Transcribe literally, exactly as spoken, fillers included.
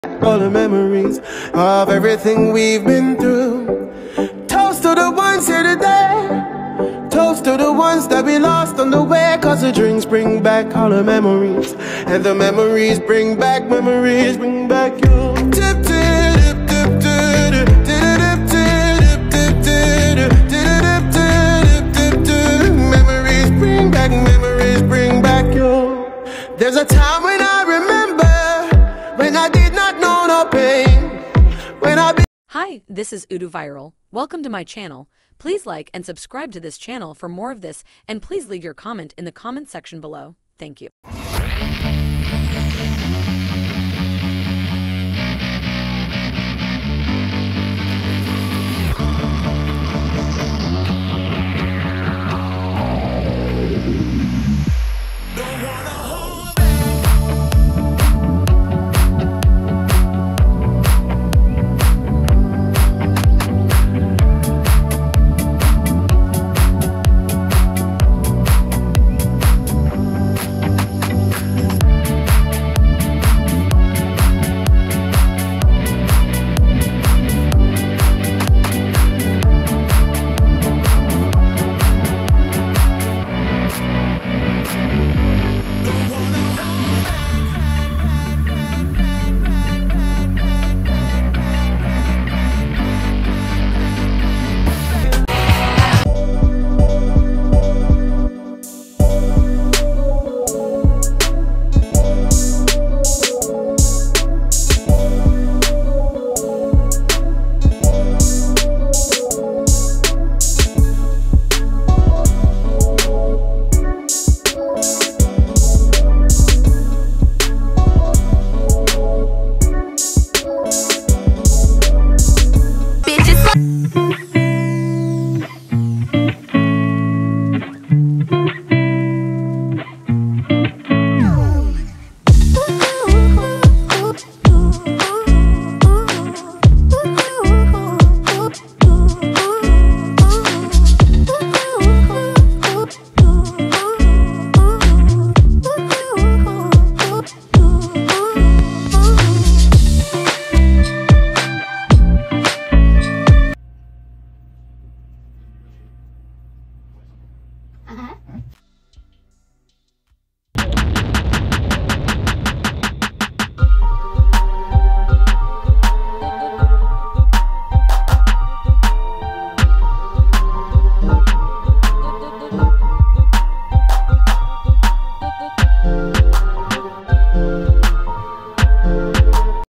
all the memories of everything we've been through. Toast to the ones here today. Toast to the ones that we lost on the way. Cause the drinks bring back all the memories, and the memories bring back, memories bring back you. Tip, tip, tip, tip, tip, tip, tip, tip, tip, tip, tip, tip. Memories bring back, memories bring back you. There's a time when I remember, when I did not know no pain, when I be Hi, this is Udu Viral. Welcome to my channel. Please like and subscribe to this channel for more of this, and please leave your comment in the comment section below. Thank you.